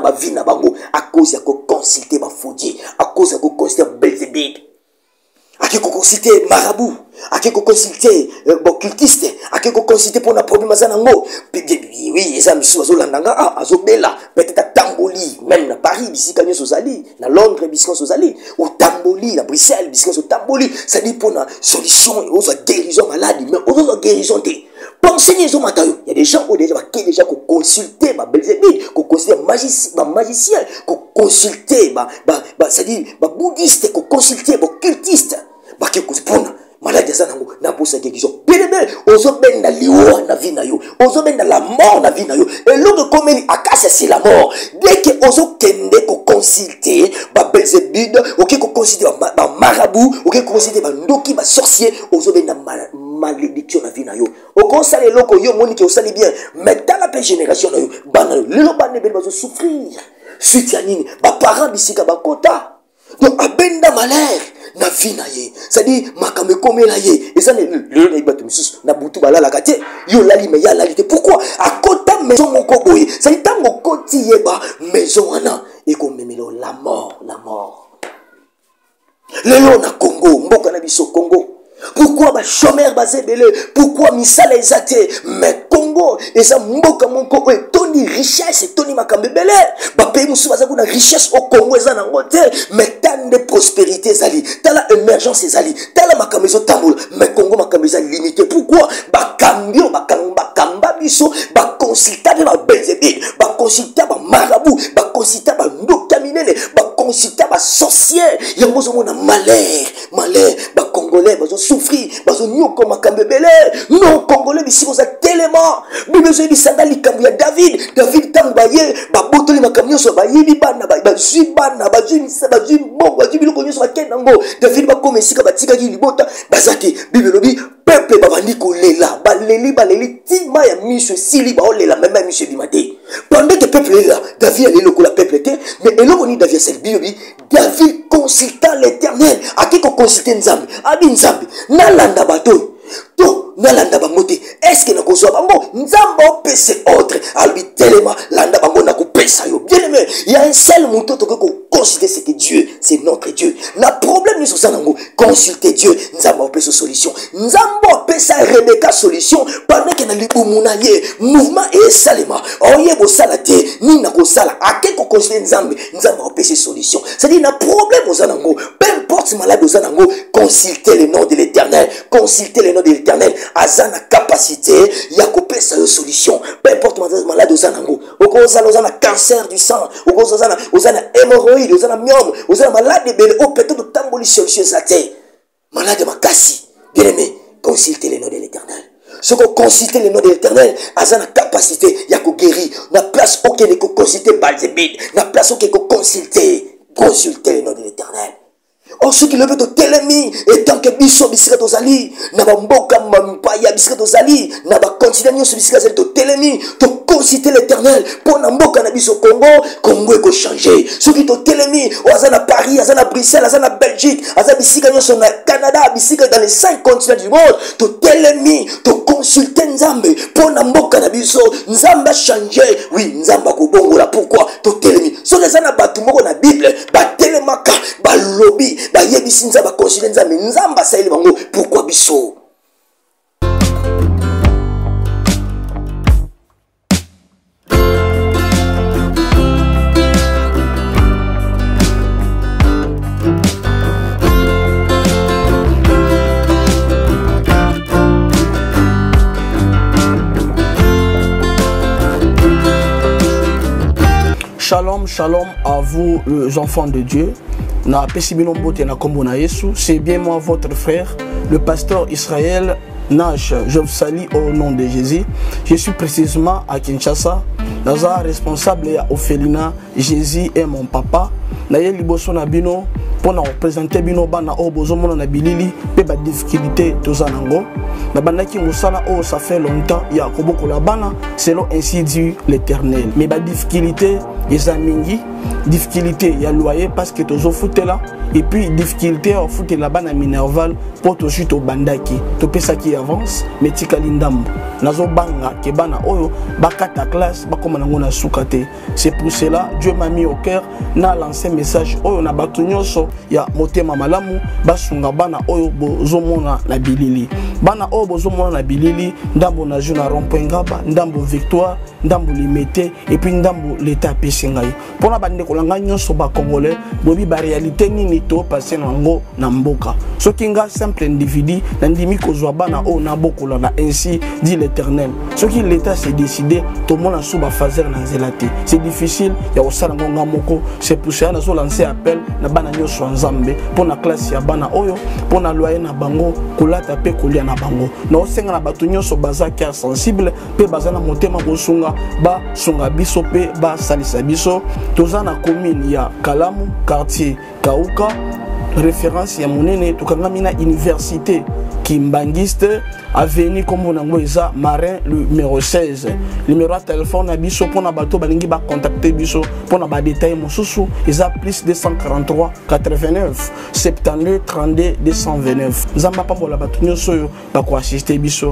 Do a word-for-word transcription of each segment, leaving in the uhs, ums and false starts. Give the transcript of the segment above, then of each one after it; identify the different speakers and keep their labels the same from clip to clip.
Speaker 1: na vie na bango à cause ya ko consulter ba fodier, à cause ya ko consulter Belzébuth, à qui ko consulter marabout, à qui ko consulter occultiste, à qui ko consulter pour na problème za nango. Oui, les amis sont landanga ah azobela peut-être à Tamboli, même na Paris bisika nyo sozali, na Londres bisika sozali, au Tamboli, na Bruxelles bisika so Tamboli, ça dit pour na solution aux guérison maladie, mais aux guérison té. Pensez les hommes il y a des gens qui déjà qui déjà consulter ma Belzébuth, qui consulter magicien, ma magicien, qui consulter bah bah bah ça dit bah bouddhiste, qui consulter bah occultiste, bah qui pour maladie ça nango na posa guérison. Bien bien, ozo ben na liwa na vie na yo, ozo ben na la mort na vie na yo. Et l'autre comme il akasia c'est la mort. Dès que ozo kende ko consulter ba Belzébuth, OK ko consulter ba marabout, OK ko consulter ba ndoki ba sorcier, ozo ben na malédiction na vie na yo. Au conseil les locaux yo moni que vous savez bien, mais dans la génération na yo, bana yo, le bana be bazo souffrir. Suite ya nini, ba parents bisika ba kota. Donc abenda malheur na vie na ye. C'est-à-dire makame komela ye. Et ça le le le bato mususu na butu balala kate. Yo lali me ya lali te. Pourquoi? À kota maison moko boye. C'est tango koti yeba maison wana et ko memelo la mort, la mort. Lelo na Congo, mboka na biso Congo. Pourquoi ba chômeur bazebele? Pourquoi misala ezate? Mais Congo, eza mboka monko e toni richesse, toni makambe belé. Ba pays musu baza kuna richesse au Congo eza na ngote, mais tant de prospérité zali, tala émergence zali, tala makambe zo tambola, mais Congo makambe za limité. Pourquoi? Ba kambio, ba kamba kamba biso, ba consulta ba Belzébuth, ba consulta ba marabout, ba consulta ba ndoka minene, ba consulta ba sorcier. Yango zo mona malheur, malheur, ba Congolais bazo souffrir, bazo nyoko makambe belé. Non Congolais bisiko za tellement. Bible zo bisanga likambo ya David, David tambaye ba botoli makambo so ba yibi bana ba ba zibana ba zimisa ba zimbo ba zibiloko nyoso ba kenango. David ba komesika ba tika ki libota bazate. Bible lobi peuple ba bandi ko lela, ba leli ba leli tima ya miso sili ba olela même miso bimate. Pendant que peuple là, David allait le la peuple était, mais eloko ni David c'est Bible David consulta l'Éternel. A qui qu'on consulte Nzambe? Abi Nzambe. Nalanda bato. To nalanda bangote. Est-ce que na kozwa bango? Nzambe o pese autre. Albi tellement landa bango na ko pesa yo. Bien aimé, il y a un seul mouton to ko consulter c'est que Dieu, c'est notre Dieu. Na problème ni so sanango, consulter Dieu. Nzambe o pese solution. Nzambe o pese Rebecca solution pendant que na libumuna ye mouvement et salema. Oye bo salate ni na ko sala. A qui qu'on consulter Nzambe? Nzambe o pese solution. C'est-à-dire na problème au sanango, peu importe malade au sanango, consulter le nom de l'Éternel, consulter le nom de l'Éternel. Azana capacité, ya ko pesa yo solution. Peu importe malade au sanango, au cause de cancer du sang, au cause de hémorroïdes, au cause de myome, au cause de malade de belle, au peut-être de tamboli solution sa terre. Malade de makasi, bien aimé, consultez le nom de l'Éternel. Ce qu'on consulte le nom de l'Éternel, azana capacité, ya ko guérir. Na place auquel ko consulter Belzébuth, na place auquel ko consulter, consulter le nom de l'Éternel. Or ceux qui le veulent au télémi, et tant que biso bisika tozali, na ba mboka mpaya bisika tozali, na ba continent nyoso bisika zali to télémi, to consulter l'Éternel pour na mboka na biso Congo, Congo eko changer. Ceux qui to télémi, o azana Paris, azana Bruxelles, azana Belgique, azana bisika nyoso na Canada, bisika dans les cinq continents du monde, to télémi, to consulter Nzambe pour na mboka na biso, Nzamba changer. Oui, Nzamba ko bongola. Pourquoi? To télémi. So les ana batu moko na Bible, ba télémaka, ba lobby. Pourquoi biso?
Speaker 2: Shalom, shalom à vous les enfants de Dieu. C'est bien moi votre frère, le pasteur Israël Nash. Je vous salue au nom de Jésus. Je suis précisément à Kinshasa. Naza responsable à Ophelina. Jésus est mon papa. Naye liboso na bino pour nous représenter bino bana o bozomo na bilili pe ba difficulté tozanango. Na banaki musala o ça fait longtemps ya koboko la bana selon ainsi dit l'Éternel. Mais ba difficulté les amingi difficulté il y a loyer parce que tozo foute là et puis difficulté au foute là-bas na Minerval pour to suite au bandaki to pesa qui avance mais tikali ndambo nazo banga ke bana oyo bakata classe bakoma nango na sukate. C'est pour cela Dieu m'a mis au cœur na lancé message oyo na batu nyonso ya motema malamu basunga bana oyo bozomona na bilili bana oyo bozomona na bilili ndambo na juna rond-point ngaba ndambo victoire ndambo limité et puis ndambo l'état pesingai pona bande kolanga nyonso ba congolais bobi ba réalité nini to passer nango na mboka soki nga simple individu na ndimi kozwa bana oyo na bokola na ainsi dit l'Éternel soki l'état s'est décidé to mona suba fazer na zelate c'est difficile ya osala ngonga moko. C'est pour ça na so lancer appel na bana nyonso nzambe pona classe ya bana oyo pona loyer na bango kolata pe kolia na bango na osenga na batu nyonso baza cœur sensible pe baza na motema bosunga ba sunga biso pe ba salisa biso toza na commune ya Kalamu quartier Kauka référence ya monene tukangami na université Kimbangiste avenue comme on a Marin le numéro seize numéro de téléphone biso pour na bato balingi ba contacter biso pour na ba détail mosusu eza plus deux cent quarante-trois quatre-vingt-neuf soixante-douze trente-deux deux cent vingt-neuf nzamba pambola bato nyonso yo ba ko assister biso.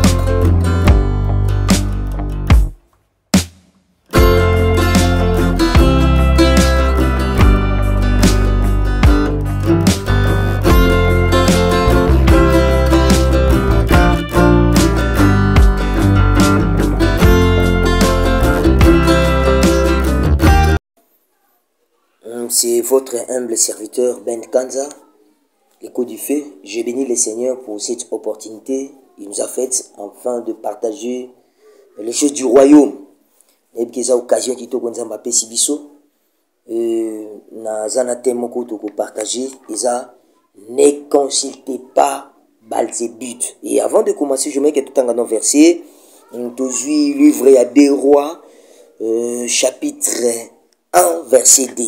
Speaker 1: C'est votre humble serviteur Ben Kanza, l'écho du feu. Je bénis le Seigneur pour cette opportunité qu'il nous a faite afin de partager les choses du royaume. Et puis, occasion qui t'a fait si biso, na zana temoko to partager, isa ne consultez pas Balzébut. Et avant de commencer, je mets que tout en verset, tout livre à des rois, euh, chapitre un, verset deux.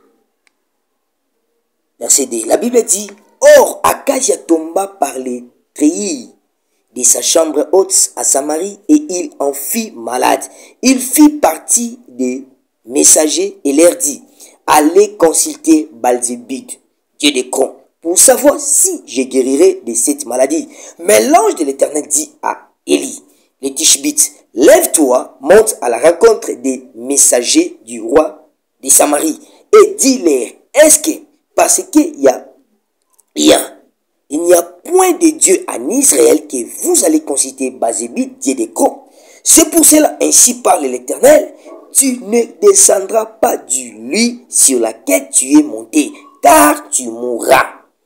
Speaker 1: Verset deux. La Bible dit, or Akazia tomba par les treillis de sa chambre haute à Samarie et il en fit malade. Il fit partie des messagers et leur dit, allez consulter Balzébut, Dieu des crons, pour savoir si je guérirai de cette maladie. Mais l'ange de l'Éternel dit à Élie, le Tishbite, lève-toi, monte à la rencontre des messagers du roi de Samarie et dis-leur, est-ce que parce qu'il y a, il y a, il n'y a point de Dieu en Israël que vous allez consulter Balzébut, Dieu des crons. C'est pour cela, ainsi parle l'Éternel, tu ne descendras pas du lit sur lequel tu es monté, car tu mourras.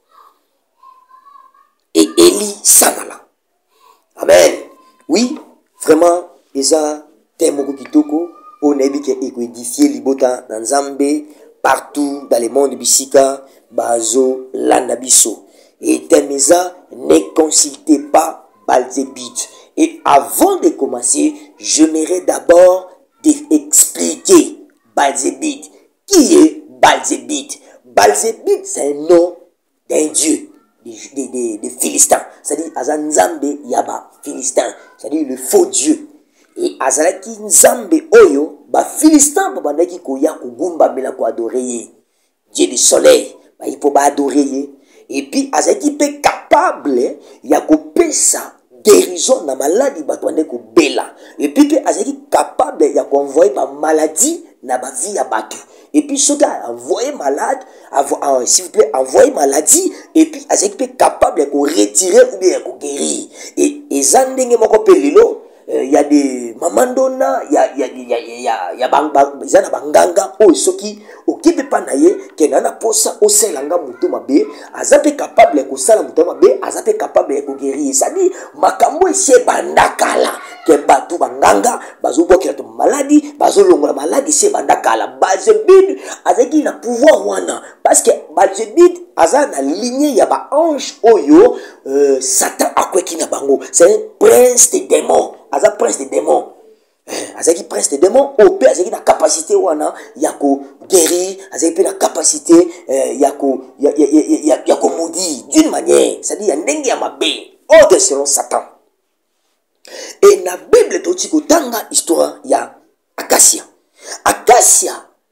Speaker 1: Et Élie s'en alla. Amen. Oui, vraiment, Eza Temoko Kitoko, on a vu qu'il a édifié Libota dans Zambé, partout dans le monde Bissika, Bazo, Lanabiso. Et Temeza, ne consultez pas Balzébut. Et avant de commencer, j'aimerais d'abord d'expliquer Balzébut. Qui est Balzébut? Balzébut, c'est un nom d'un dieu, des, des, des, des Philistins. C'est-à-dire, Azanzambe Yaba, Philistin. C'est-à-dire le faux dieu. Et Azalaki Nzambe Oyo, ba Philistin, babandaki koya kugumba bela ko adorer Dieu du soleil. Ba il faut ba adorer. Et puis Azalaki pe capable ya ko pesa guérison na maladie batwande ko bela. Et puis pe Azalaki capable ya ko envoyer ba maladie na ba vie ya batu. Et puis ce gars envoyer malade, avoir s'il vous plaît envoyer maladie et puis Azalaki pe capable ya ko retirer ou bien ya ko guérir. Et ezandenge moko pe lilo il y a des mamandona, il y a il y a il y a il y a il y a banganga, banganga oh soki okipe pa naye kenana posa oselanga muto mabe azape capable ko sala muto mabe azape capable ko guérir. Ça dit makambo ese bandakala ke batu banganga bazubo ke to maladie bazolongola maladie se bandakala Balzébut azaki na pouvoir wana parce que Balzébut aza na lignée ya ba ange oyo euh, Satan akweki na bango. C'est un prince des démons. Aza prince des démons. Azaki prince des démons. Opé azaki na capacité wana yako guérir. Azaki na capacité yako yako maudire d'une manière. C'est-à-dire ya ndenge ya mabe. Ordre selon Satan. Et na Bible toti ko tanga histoire ya Acacia. Acacia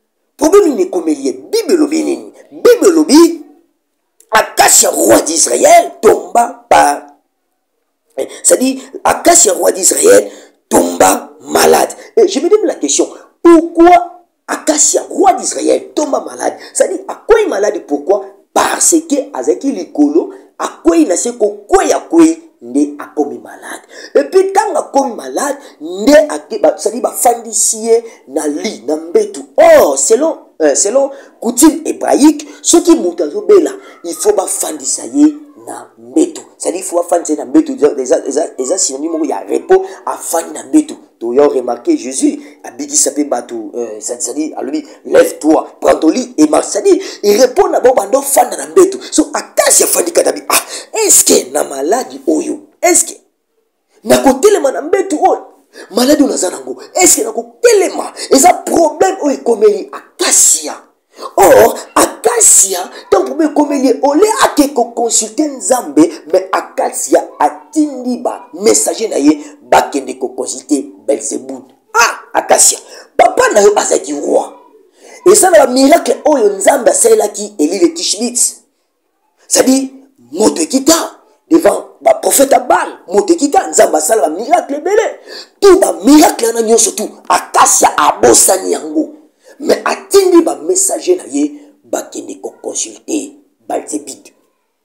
Speaker 1: problème n'est comme lié. Bible lobi nini. Bible lobi, Akasia roi d'Israël tomba par. C'est-à-dire, Akasia roi d'Israël tomba malade. Et je me donne la question, pourquoi Akasia roi d'Israël tomba malade? C'est-à-dire, à quoi il est malade? Pourquoi? Parce que Azaki Likolo, à quoi il n'a pas quoi ya quoi ne a commis malade. Et puis quand a commis malade, ne a c'est-à-dire ba fandisie na li na mbetu. Oh, selon euh, selon coutume hébraïque, ce qui monte bela, il faut ba fandisaye na mbetu. C'est-à-dire il faut fandisaye na mbetu. Déjà déjà déjà synonyme il y a repos à fan na mbetu. Tu as remarqué Jésus a dit sapé bateau, c'est-à-dire à lui lève-toi, prends ton lit et marche. C'est-à-dire il répond d'abord bando fan na mbetu. So Akasia fandi kadabi. Ah, est-ce que na maladie oyo? Est-ce que na kotelema na mbetu oyo? Maladie na zanango. Est-ce que na kotelema? Et ça problème oyo komeli Akasia. Or Akasia tant problème komeli olé ake ko consulter Nzambe mais Akasia atindi ba messager na ye bakende ko consulter Belzébuth. Ah, Akasia. Papa na yo azaki roi. Et ça na miracle oyo Nzambe asalaki Eli le Tishbitz. C'est-à-dire moto kita devant le prophète Abal, moto kita Nzamba sala miracle belé. Tout ba miracle na nyonso tout Akasia abosani yango. Mais atindi ba messager na ye ba kende ko consulter Belzébuth.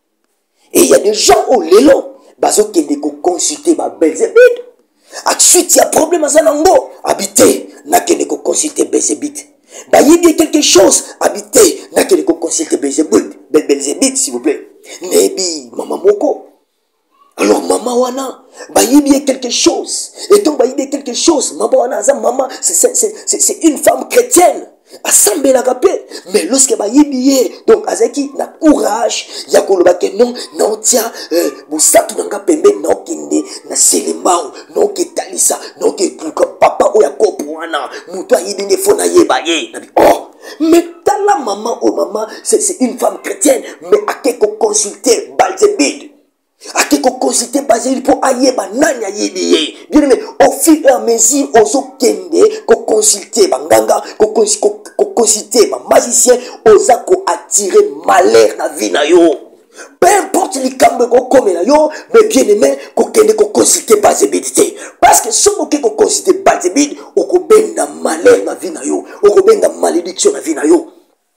Speaker 1: Et il y a des gens au lelo bazo kende ko consulter ba Belzébuth. A suite il y a problème à zanango habité na kende ko consulter Belzébuth. Bah il y a quelque chose habité na kende ko consulter Belzébuth. Belzébuth, s'il vous plaît. Nebi, maman moko. Alors, maman wana, bah il y a quelque chose. Et donc, bah il y a quelque chose. Maman wana, maman, c'est une femme chrétienne. Assemblée la capée. Mais lorsque bah il y a, donc, azaki, na courage, ya koloba ke non, non, tiens, euh, busatu nanga pembe, non, kinde, na selemao, non, ke talisa, non, ke papa, oya kopwana, muto ayibi ne fona yeba ye. Oh! Mais dans la maman, oh maman, c'est une femme chrétienne, mais à qui qu'on consulter Belzébuth, à qui qu'on consulter Belzébuth pour aïe banana yébié. Bien aimé, au fil et à mesure, aux autres kende, qu'on consulter banganga, qu'on consulter magicien, aux a qu'on attirer malheur na vie na yo. Peu importe les camps qu'on comme là yo, mais bien aimé, qu'on kende qu'on consulter Belzébuth. Parce que si on qu'on consulter Belzébuth, on qu'on benda malheur na vie na yo, on qu'on benda malédiction na vie na yo.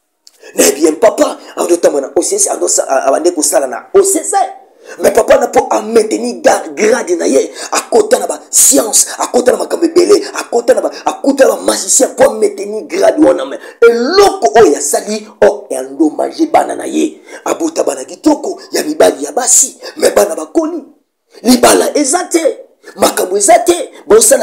Speaker 1: Mais bien papa, en d'autres temps, on sait, en d'autres avant que ça là, on sait ça. Mais papa n'a pas maintenir grade na ye, à côté de la science, à côté de la camébélé, à côté de la, à côté de la magicien pour maintenir grade wana mais. Et loko o ya sali o et endommagé banana ye. Abuta bana kitoko, ya mibali ya basi, mais bana bakoli. Libala ezate, makambo ezate, bon ça la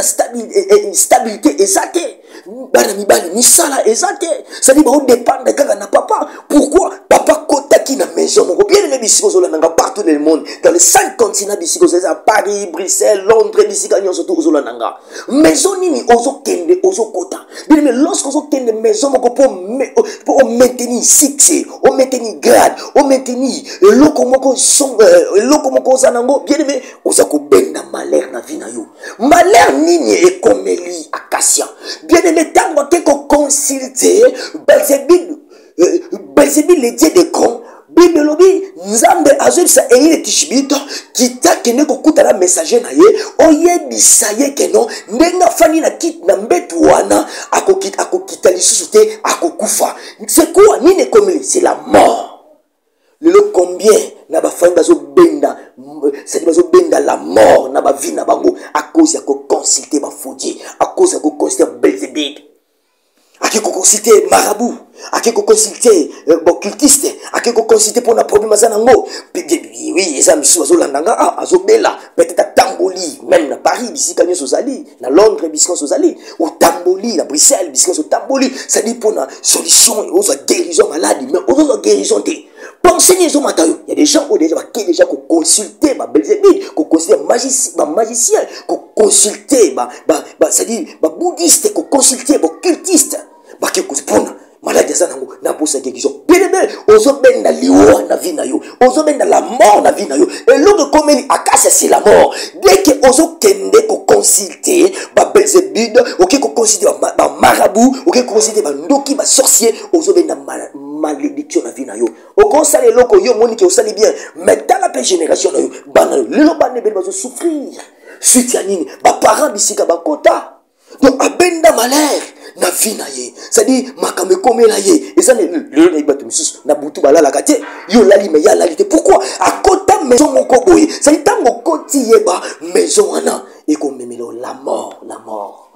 Speaker 1: stabilité ezate. Bana mibali misala ezate. Ça dit bon dépend de kaka na papa. Pourquoi papa kota ki na maison moko bien les bisiko zola nanga partout dans le monde dans les cinq continents bisiko zola Paris, Bruxelles, Londres, bisika nyo surtout zola nanga. Maison nini ozo kende ozo kota. Bien mais lorsque ozo kende maison moko pour pour maintenir succès, on maintenir grade, on maintenir loko moko son loko moko zanango bien mais oza ko benda malheur na vie na yo. Malheur nini e komeli Akasia. Bien aimé tant que qu'on consulter Belzébuth Belzébuth le dieu des cons. Bible lobi Nzambe azoi sa Eli le Tishbitz kita kene ko kutala messager na ye oyebisa ye ke non ndenga fani na kit na mbetu wana akokita akokita lisusu te akokufa. C'est quoi nini komeli? C'est la mort. Le combien na ba fani bazo benda c'est bazo benda la mort na ba vie na bango à cause ya ko consulter ba fodier à cause ya ko consulter Belzébuth. À qui qu'on consulter marabout, à qui qu'on consulter occultiste, à qui qu'on consulter pour un problème à Zanango. Oui, les amis sont Zolandanga, à Zobela, peut-être à Tamboli, même à Paris, ici, quand ils sont allés, à Londres, ici, quand ils sont allés, au Tamboli, à Bruxelles, ici, quand ils sont Tamboli, ça dit pour une solution, aux guérison maladie, mais aux autres guérisons. Pensez les hommes, il y a des gens qui ont déjà consulté ma Belzébuth, qui consulté ma magicien, qui consulté ma, c'est-à-dire ma bouddhiste, qui consulté ma occultiste. Bah qui pour malade aza nango na posa guérison bien bien ozobenda liwa na vie na yo ozobenda la mort na vie na yo eloko komeni akasa c'est la mort dès que ozokende ko consulter ba Belzébud OK ko consulter ba marabout OK ko consulter ba ndoki ba sorcier ozobenda malédiction na vie na yo okosala eloko yo moni ke osali bien mais dans la génération na yo bana lelo bana be bazo souffrir suite ya nini ba parents bisika ba kota donc abenda malheur na vie na ye c'est-à-dire makambe komela ye et ça le na ibatu misusu na butu balala kate yo lali me ya lali te pourquoi à côté maison moko boye c'est tango koti yeba maison wana et ko memelo la mort la mort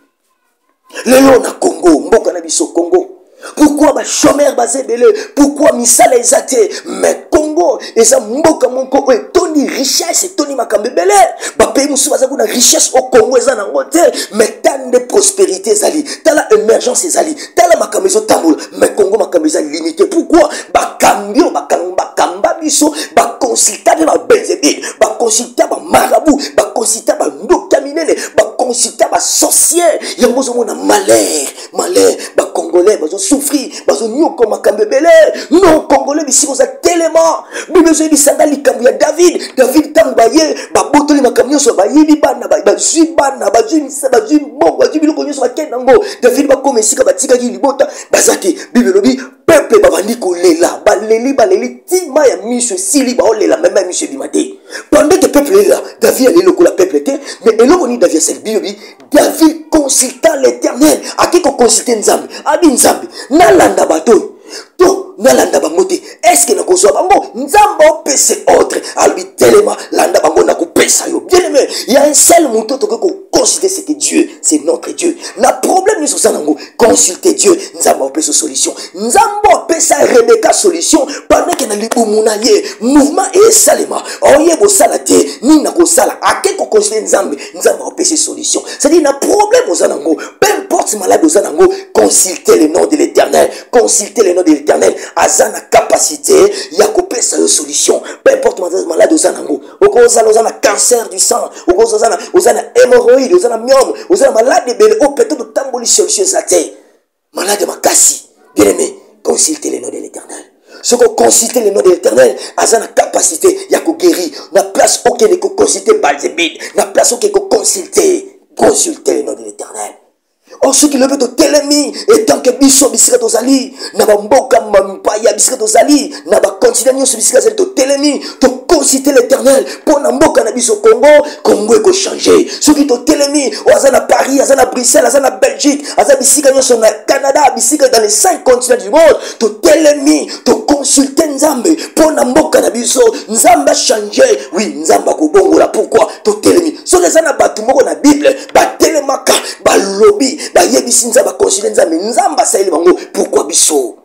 Speaker 1: lelo na Congo mboka na biso Congo pourquoi ba chômeur bazebele pourquoi misala ezate mais Congo eza mboka moko e toni richesse toni makambe belé ba pays musu baza kuna richesse au Congo eza nango te mais tant de prospérité zali tala émergence ezali tala makambe zo tambola mais Congo makambe za limité pourquoi ba kambio ba kamba kamba biso ba consultable ba Belzébud ba consultable ba marabout ba consultable ba ndokaminene ba consultable ba sorcier yango zo mona malheur malheur ba congolais bazo souffrir bazo nyoko makambe belé non congolais bisiko za tellement bible zo bisanga likambo ya David David tamba ye ba botoli makambo nyonso ba yibi bana ba zwi bana ba zwi misa ba zwi bongo ba zwi biloko nyonso ba kenango David ba komesika ba tika ki libota bazati bible lobi peuple babandi kolela baleli baleli tima ya miso sili ba olela même miso bimate pendant que peuple là David allait le ko la peuple était mais eloko ni David c'est bible David consulta l'Éternel a qui consulter Nzambe abi Nzambe na landa bato to na landa bangote est-ce que na kozwa bango Nzambe opese autre albi telema landa bango na kopesa yo bien aimé il y a un seul monto to ko consulter c'est que Dieu c'est notre Dieu na problème ni so nango consulter Dieu Nzambe opese solution Nzambe opesa Rebecca solution pendant que na libumu na ye mouvement et salema oye bo salate ni na ko sala ake ko consulter Nzambe Nzambe opese solution c'est dire na problème aux nango peu importe malade aux nango consulter le nom de l'Éternel consulter le nom de l'Éternel azana capacité ya kopesa yo solution peu importe malade aux nango okozala ozana cancer du sang okozala ozana hémorroïde ozana myome ozana malade belle o peut-être tamboli solution zate malade makasi bien aimé consulter le nom de l'Éternel ce qu'on consulter le nom de l'Éternel azana capacité ya ko guérir na place auquel ko consulter Belzébud na place auquel ko consulter consulter le nom de l'Éternel. Oh, ce qui le veut de télémi, et tant que biso bisika tozali, na ba mboka mampaya bisika tozali, na ba continuer sur bisika tozali to télémi, to consulter l'Éternel pour na mboka na biso Congo, Congo eko changer. Ce qui to télémi, o azana Paris, azana Bruxelles, azana Belgique, azana bisika nyoso na Canada, bisika dans les cinq continents du monde, to télémi, to consulter Nzambe pour na mboka na biso, Nzamba changer. Oui, Nzamba ko bongola pourquoi to télémi. Ce que ça na batu moko na Bible, ba télémaka, ba lobby ba yebisi Nzamba consulter Nzambe Nzamba saeli bango pourquoi biso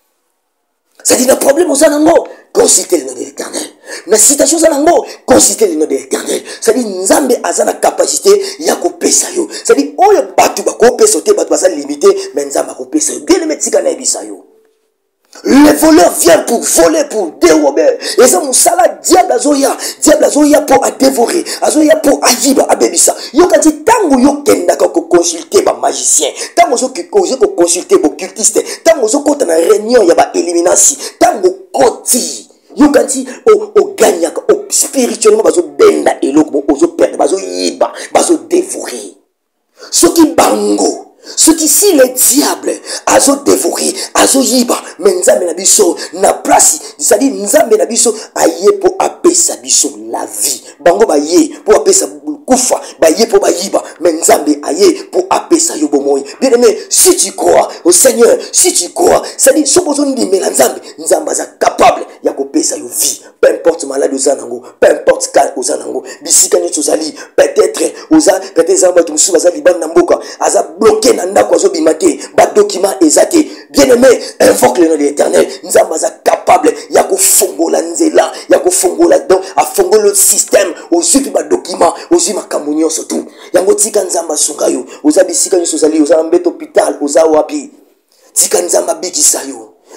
Speaker 1: ça dit le problème aux anango consulter le nom de l'Éternel na citation aux anango consulter le nom de l'Éternel ça dit Nzambe azana capacité ya ko pesa yo ça dit oyo batu ba ko pesa te batu ba limité mais Nzamba ko pesa yo bien le tika na ebisa yo. Les voleurs viennent pour voler, pour dérober. Et ça, moussala, diable azoya, diable azoya pour à dévorer, azoya pour ayiba, abébissa. Yo quand il tango yo kenda ko consulter ba magicien, tango zo ko ko consulter ba cultiste, tango zo ko na réunion ya ba élimination, tango koti. Yo quand il o o gagna o spirituellement bazo benda eloko ozo perdre, bazo yiba, bazo dévorer. Ce qui bango ce qui si le diable azo dévoré azo yiba mais Nzambe na biso na place c'est-à-dire Nzambe na biso aye pour apesa biso la vie bango ba ye pour apesa kufa ba ye pour ba yiba mais Nzambe aye pour apesa yo bomoyi bien aimé si tu crois au Seigneur si tu crois c'est-à-dire so besoin de mais Nzambe Nzambe za capable ya ko pesa yo vie peu importe maladie ozanango peu importe cas ozanango bisika nyoto zali peut-être oza peut-être Nzambe tumsu baza libana na mboka aza bloqué na ndako azo bimate ba document ezate bien aimé invoque le nom de l'Éternel Nzamba za capable ya ko fongola nzela ya ko fongola donc a fongola le système ozuki ba document ozu makambo nyonso tout yango tika Nzamba sunga yo oza bisika nyonso zali oza mbeto hôpital oza wapi tika Nzamba bikisa yo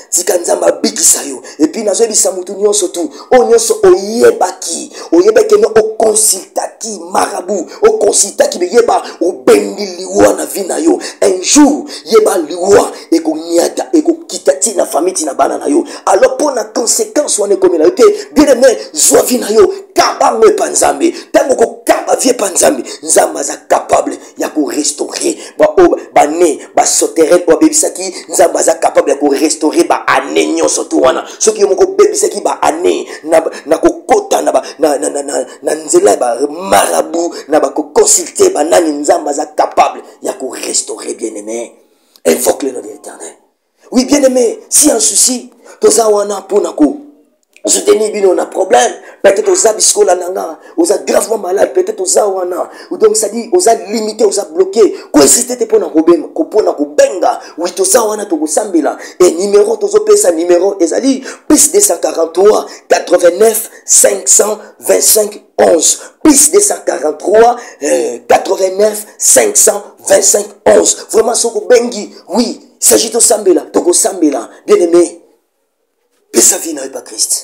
Speaker 1: tika nzambe abikisa yo. Et puis nazoyebisa mutu nyonso tu o nyonso oyebaki oyebaki no okonsultaki marabout okonsultaki beyeba obengi liwa na vie na yo. Un jour yeba liwa ekonyata ekokita ti na famille ti na bana na yo. Alors pour la conséquence wana comme na te bien aimé zwa vie na yo kaba me panzambe tango ko kaba vie panzambe nzamba za capable ya ko restaurer ba o ba ne ba soterel ba bebisaki nzamba za capable ya ko restaurer ba ane nyonso tu wana soki yo moko bebisaki ba ane na na ko kota na ba na na na na nzela ba marabout na ba ko consulter ba nani nzamba za capable ya ko restaurer bien aimé. Invoque le nom de l'Éternel. Oui bien aimé, si un souci toza wana pona ko soutenir bino on a problème, peut-être aux abisco la nanga, aux a gravement malade, peut-être aux awana, ou donc ça dit aux a limité, aux a bloqué. Quoi si c'était pour na robem, ko pona ko benga, oui to zawana to sambila et numéro to zo pesa numéro ezali plus deux cent quarante-trois quatre-vingt-neuf cinq cent vingt-cinq onze plus deux cent quarante-trois quatre-vingt-neuf cinq cent vingt-cinq onze. Vraiment soko bengi, oui, il s'agit de sambila, to sambila, bien aimé. Paix sa vie n'a pas Christ.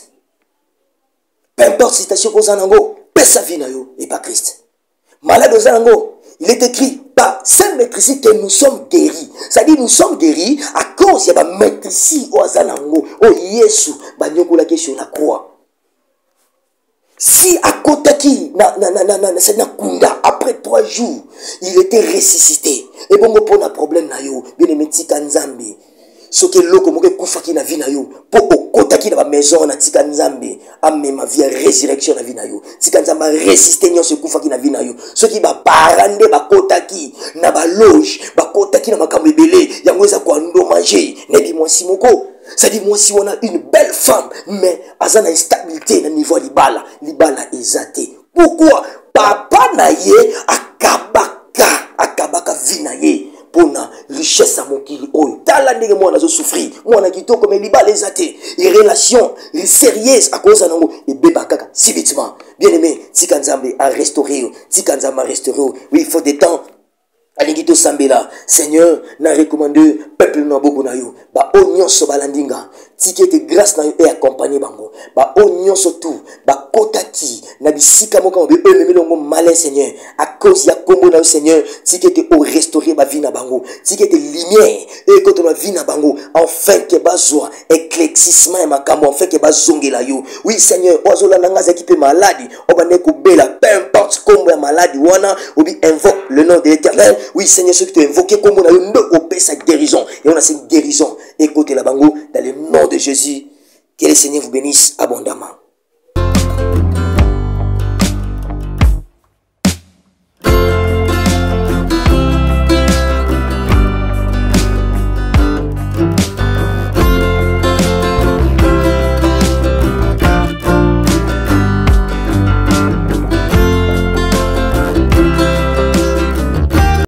Speaker 1: Peu importe citation aux anango, paix sa vie n'a pas Christ. Malade aux anango, il est écrit par Saint Maîtrise que nous sommes guéris. C'est-à-dire nous sommes guéris à cause de la maîtrise aux anango. Oh Yesu, banyoko la question la croix. Si à Kotaki, na na na na na na kunda après trois jours, il était ressuscité. Et bon pour un problème na yo, bien aimé tika nzambi. Ce que l'eau comme kufa qui na vie na yo pour okota qui na ba maison na tika nzambe ame ma vie résurrection na vie na yo tika nzamba résister nyo ce kufa qui na vie na yo ce qui ba parande ba kota qui na ba loge ba kota qui na makambo ebele yango eza ko endommager ne bi moi si moko ça dit moi si on a une belle femme mais azana instabilité na niveau libala libala ezate pourquoi papa na ye akabaka akabaka vie na ye pona richesse à mon kili oh tala ndenge mwana zo souffrir mwana kitoko mais liba les athées et relations sérieuses à cause nango et beba kaka subitement bien aimé tika nzambe a restaurer tika nzambe a restaurer oui il faut des temps alingito sambela Seigneur na recommandé peuple na boko na yo ba onyonso balandinga tikete grâce na yo et accompagner bango ba onyonso tout ba kotaki na bisika moko be eux melongo malin Seigneur à cause ya kombo na yo Seigneur tikete au restaurer ba vie na bango tikete lumière et quand on a vie na bango enfin que bazwa éclaircissement et makambo enfin que bazongela yo oui Seigneur ozola nanga za kipe maladie obane ko bela peu importe kombo ya maladie wana obi invoque le nom de l'Éternel. Oui, Seigneur, ce que tu as invoqué comme on a eu opé sa guérison. Et on a cette guérison. Écoutez la bango dans le nom de Jésus. Que le Seigneur vous bénisse abondamment.